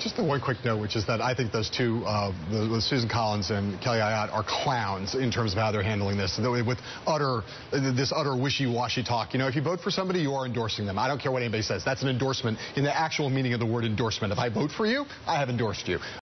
Just the one quick note, which is that I think those two, Susan Collins and Kelly Ayotte, are clowns in terms of how they're handling this. With this utter wishy-washy talk. You know, if you vote for somebody, you are endorsing them. I don't care what anybody says. That's an endorsement in the actual meaning of the word endorsement. If I vote for you, I have endorsed you.